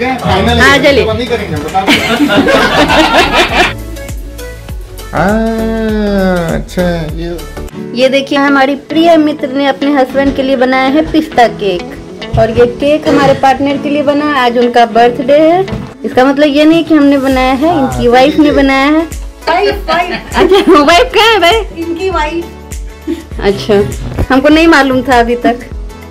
है फाइनल। हाँ चलिए। नहीं करेंगे अच्छा। ये देखिए हमारी प्रिय मित्र ने अपने हस्बैंड के लिए बनाया है पिस्ता केक, और ये केक हमारे पार्टनर के लिए बना है। आज उनका बर्थडे है। इसका मतलब ये नहीं कि हमने बनाया है, इनकी वाइफ ने बनाया है। अच्छा वाइफ कहाँ है भाई? इनकी वाइफ। अच्छा हमको नहीं मालूम था अभी तक।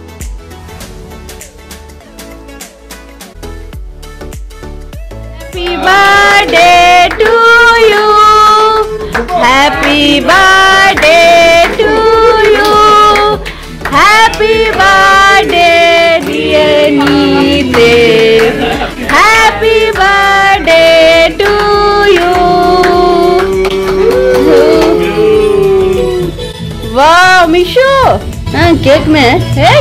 Happy birthday to you, happy birthday to you, happy birthday dear Nilesh, happy birthday to you. वाह मिशो, हाँ केक में है।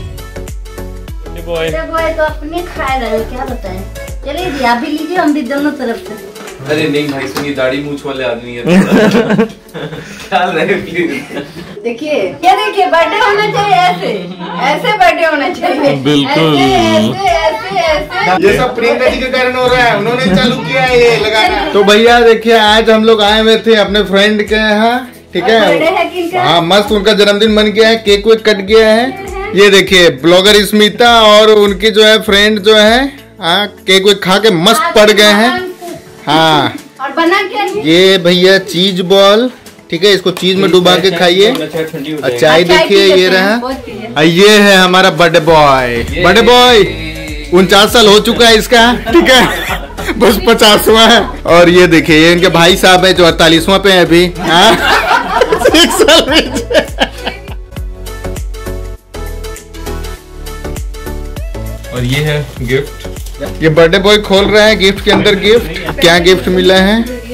बॉय तो अपने खा रहे हैं, क्या बताएं। चलिए जी आप भी लीजिए, हम भी दोनों तरफ से। अरे नहीं भाई सुनिए, दाढ़ी मूछ वाले आदमी है। ख्याल रहे प्लीज। देखिए क्या, देखिए बर्थडे होना चाहिए ऐसे, ऐसे बर्थडे होना चाहिए। बिल्कुल। ऐसे ऐसे ऐसे। ये सब प्रियंका जी के कारण हो रहा है, उन्होंने चालू किया है ये लगाना। तो भैया देखिए आज हम लोग आए हुए थे अपने फ्रेंड के यहाँ, ठीक है। हाँ मस्त उनका जन्मदिन बन गया है, केक वेक कट गया है। ये देखिए ब्लॉगर स्मिता और उनकी जो है फ्रेंड जो है, हाँ केक वेक खा के मस्त पड़ गए हैं। हाँ और बना क्या ये भैया चीज बॉल, ठीक है, इसको चीज में डुबा के खाइए। और चाय देखिए ये रहा, और ये है हमारा बर्थडे बॉय। बर्थडे बॉय 49 साल हो चुका है इसका, ठीक है, बस 50वां है। और ये देखिए ये इनके भाई साहब है जो 48वां पे है अभी। हाँ 6 साल में। और ये है गिफ्ट। ये बर्थडे बॉय खोल रहा है गिफ्ट के अंदर गिफ्ट। क्या गिफ्ट मिला है?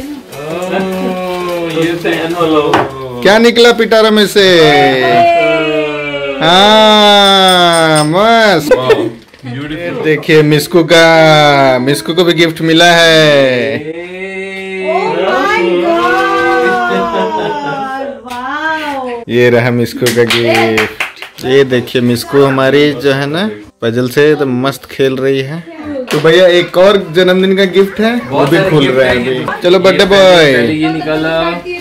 ये से एनवेलप। क्या निकला पिटारा में से? हाँ मस्त। देखिए मिस्कू को भी गिफ्ट मिला है। ये रहा मिस्कू का गिफ्ट। ये देखिए मिस्कू हमारी जो है ना पजल से तो मस्त खेल रही है। तो भैया एक और जन्मदिन का गिफ्ट है, वो भी खुल रहा है अभी। चलो बर्थडे बॉय। ये निकाला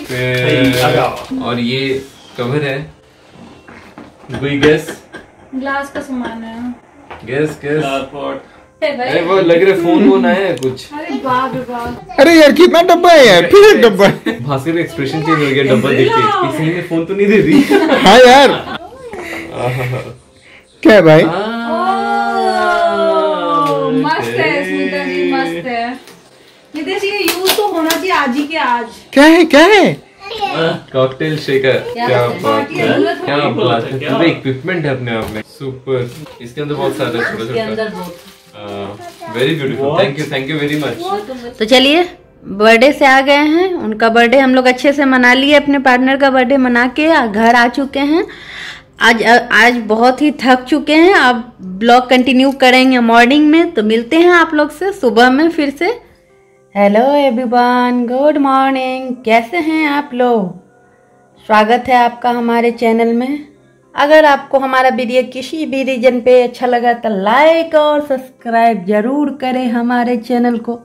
और ये कवर है। कोई गेस? ग्लास का सामान है। गेस अरे वो लग रहा फोन वोन आया है कुछ। अरे बाप रे बाप। अरे यार कितना डब्बा है यार, फिर एक डब्बा है। भास्कर का एक्सप्रेशन चेंज हो गया डब्बा देख के। किसी ने फोन तो नहीं दे दी? हाँ यार क्या है भाई? मस्त है स्मिता जी, मस्त है। ये देखिए यूज तो होना चाहिए आज ही के आज। क्या है? Cocktail shaker. क्या बात है, क्या बात है। पूरा इक्विपमेंट है अपने आप में, सुपर। इसके अंदर बहुत सारा छोटा-छोटा। Very beautiful, thank you very much. तो चलिए बर्थडे से आ गए हैं। उनका बर्थडे हम लोग अच्छे से मना लिए, अपने पार्टनर का बर्थडे मना के घर आ चुके हैं। आज बहुत ही थक चुके हैं। अब ब्लॉग कंटिन्यू करेंगे मॉर्निंग में, तो मिलते हैं आप लोग से सुबह में फिर से। Hello everyone, good morning. कैसे हैं आप लोग? स्वागत है आपका हमारे चैनल में। अगर आपको हमारा वीडियो किसी भी रीजन पे अच्छा लगा तो लाइक और सब्सक्राइब जरूर करें हमारे चैनल को।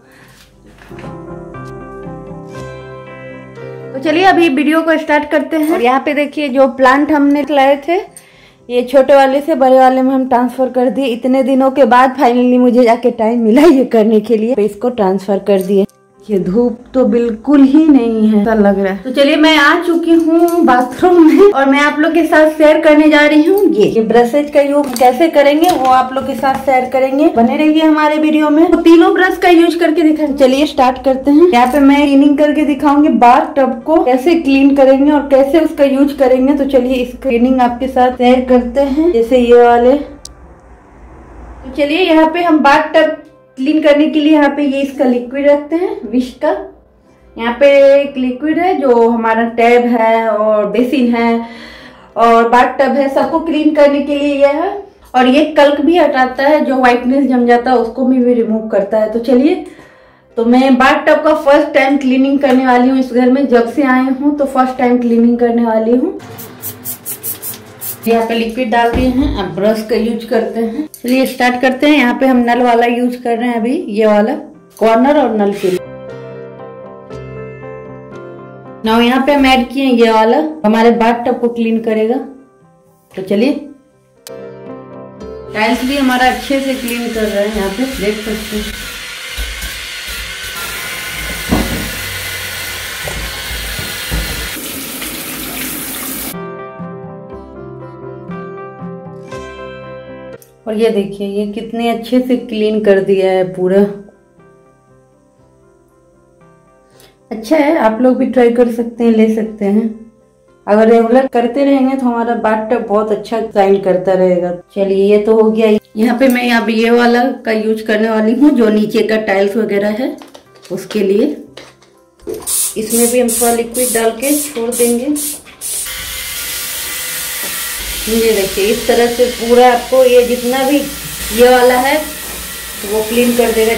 तो चलिए अभी वीडियो को स्टार्ट करते हैं। और यहाँ पे देखिए जो प्लांट हमने लाए थे, ये छोटे वाले से बड़े वाले में हम ट्रांसफर कर दिए। इतने दिनों के बाद फाइनली मुझे जाके टाइम मिला ये करने के लिए, तो इसको ट्रांसफर कर दिए। ये धूप तो बिल्कुल ही नहीं है, ऐसा लग रहा है। तो चलिए मैं आ चुकी हूँ बाथरूम में, और मैं आप लोग के साथ शेयर करने जा रही हूँ ये ब्रशेज का यूज कैसे करेंगे वो आप लोग के साथ शेयर करेंगे। बने रहिए हमारे वीडियो में। तो तीनों ब्रश का यूज करके दिखाएंगे। चलिए स्टार्ट करते हैं। यहाँ पे मैं क्लीनिंग करके दिखाऊंगी बाथ टब को कैसे क्लीन करेंगे और कैसे उसका यूज करेंगे। तो चलिए इसका क्लीनिंग आपके साथ शेयर करते हैं, जैसे ये वाले। तो चलिए यहाँ पे हम बाथ टब क्लीन करने के लिए यहाँ पे ये इसका लिक्विड रखते हैं, विश का। यहाँ पे एक लिक्विड है जो हमारा टैब है और बेसिन है और बाथ टब है, सबको क्लीन करने के लिए यह है। और ये कल्क भी हटाता है, जो व्हाइटनेस जम जाता है उसको भी रिमूव करता है। तो चलिए, तो मैं बाथ टब का फर्स्ट टाइम क्लीनिंग करने वाली हूँ इस घर में। जब से आए हूँ तो फर्स्ट टाइम क्लीनिंग करने वाली हूँ। यहाँ पे लिक्विड डाल दिए हैं, अब ब्रश का यूज करते हैं। चलिए स्टार्ट करते हैं। यहाँ पे हम नल वाला यूज कर रहे हैं अभी, ये वाला कॉर्नर और नल के लिए। नाउ यहाँ पे हम ऐड किए ये वाला, हमारे बाथटब को क्लीन करेगा। तो चलिए, टाइल्स भी हमारा अच्छे से क्लीन कर रहे हैं, यहाँ पे देख सकते हैं। और ये देखिए, ये कितने अच्छे से क्लीन कर दिया है पूरा। अच्छा है, आप लोग भी ट्राई कर सकते हैं, ले सकते हैं। अगर रेगुलर करते रहेंगे तो हमारा बाथटब बहुत अच्छा शाइन करता रहेगा। चलिए, ये तो हो गया। यहाँ पे मैं ये वाला का यूज करने वाली हूँ, जो नीचे का टाइल्स वगैरह है उसके लिए। इसमें भी हम थोड़ा लिक्विड डाल के छोड़ देंगे। ये देखिए, इस तरह से पूरा आपको ये जितना भी ये वाला है तो वो क्लीन कर देगा।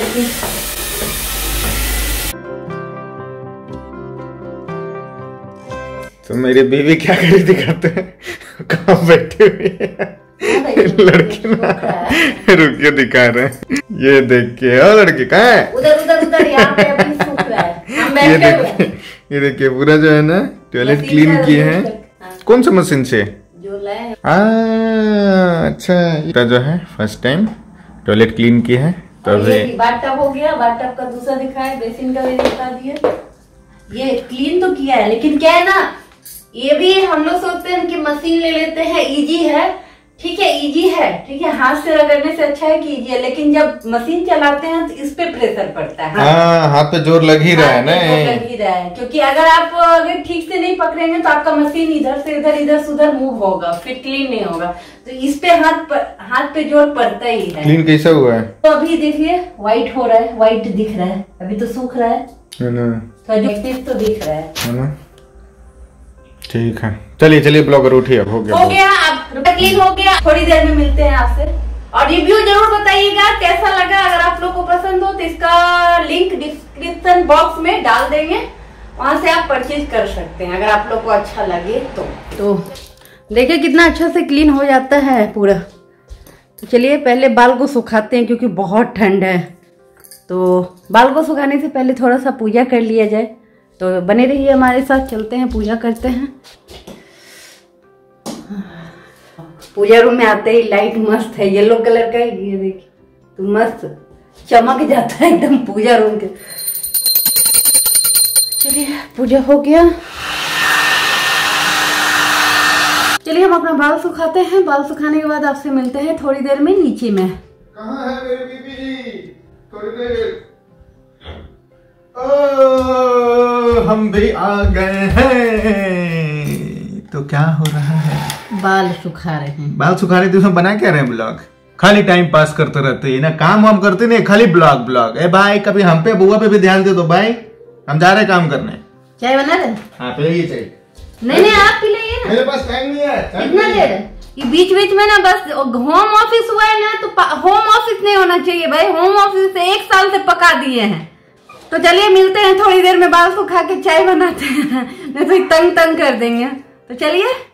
तो मेरी बीवी क्या करी दिखाते हैं, कहाँ बैठी हुई है लड़की ना, रुकिए दिखा रहे हैं। ये देखिए, और लड़की कहाँ है? उधर यहाँ पे अभी सूख रहा है, हम बैठे हुए हैं। ये देखिए, पूरा जो है ना टॉयलेट क्लीन किए हैं। कौन सा मशीन से? जो लाए। अच्छा, ये जो है फर्स्ट टाइम टॉयलेट क्लीन किए हैं। तो बाथटब हो गया, बाथटब का दूसरा दिखाया, बेसिन का भी दिखा दिया। ये क्लीन तो किया है, लेकिन क्या है ना, ये भी हम लोग सोचते हैं कि मशीन ले लेते हैं, इजी है। ठीक है, इजी है, ठीक है, हाथ से रगड़ने से अच्छा है कि इजी है। लेकिन जब मशीन चलाते हैं तो इस पे प्रेशर पड़ता है। हाथ पे जोर लग ही रहा है ना, लग ही रहा है। क्योंकि अगर ठीक से नहीं पकड़ेंगे तो आपका मशीन इधर से इधर से उधर मूव होगा, फिर क्लीन नहीं होगा। तो इस पे हाथ पे जोर पड़ता ही है। क्लीन कैसा हुआ है? तो अभी देखिए, व्हाइट हो रहा है, व्हाइट दिख रहा है, अभी तो सूख रहा है तो दिख रहा है ना। ठीक है, चलिए ब्लॉगर उठिए, अब हो गया। अब क्लीन हो गया। थोड़ी देर में मिलते हैं आपसे, और रिव्यू जरूर बताइएगा कैसा लगा। अगर आप लोग को पसंद हो तो इसका लिंक डिस्क्रिप्शन बॉक्स में डाल देंगे, वहां से आप परचेज कर सकते हैं अगर आप लोग को अच्छा लगे तो देखिए कितना अच्छा से क्लीन हो जाता है पूरा। तो चलिए पहले बाल को सुखाते हैं, क्योंकि बहुत ठंड है। तो बाल को सुखाने से पहले थोड़ा सा पूजा कर लिया जाए। तो बने रहिए हमारे साथ, चलते हैं पूजा करते हैं। पूजा रूम में आते ही लाइट मस्त है, येलो कलर का है, ये देखिए तो मस्त चमक जाता है एकदम पूजा रूम के। चलिए पूजा हो गया, चलिए हम अपना बाल सुखाते हैं। बाल सुखाने के बाद आपसे मिलते हैं थोड़ी देर में नीचे में। कहाँ है मेरी बीबी? थोड़ी देर। हम भी आ गए हैं। तो क्या हो रहा है? बाल सुखा रहे हैं। बाल सुखा रहे थे, उसमें बना क्या रहे हैं ब्लॉग? खाली टाइम पास करते रहते हैं ना, काम वाम करते नहीं, खाली ब्लॉग। ए भाई, कभी हम पे बुआ पे भी ध्यान दे दो भाई, हम जा रहे काम करने। चाय बना रहे? हाँ पिलाइए चाय। नहीं आप पिलाइए ना, मेरे पास टाइम नहीं है। कितना देर? ये बीच में ना बस होम ऑफिस हुआ है ना, तो होम ऑफिस नहीं होना चाहिए भाई। होम ऑफिस से 1 साल से पका दिए हैं। तो चलिए मिलते हैं थोड़ी देर में, बाल सुखा के चाय बनाते हैं, नहीं तो तंग कर देंगे। तो चलिए।